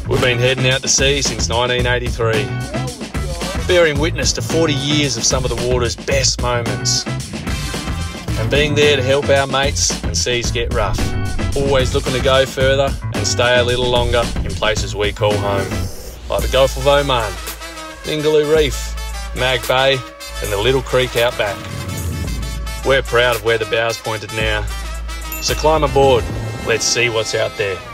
We've been heading out to sea since 1983, bearing witness to 40 years of some of the water's best moments, and being there to help our mates when seas get rough, always looking to go further and stay a little longer in places we call home, like the Gulf of Oman, Ningaloo Reef, Mag Bay and the Little Creek out back. We're proud of where the bow's pointed now, so climb aboard, let's see what's out there.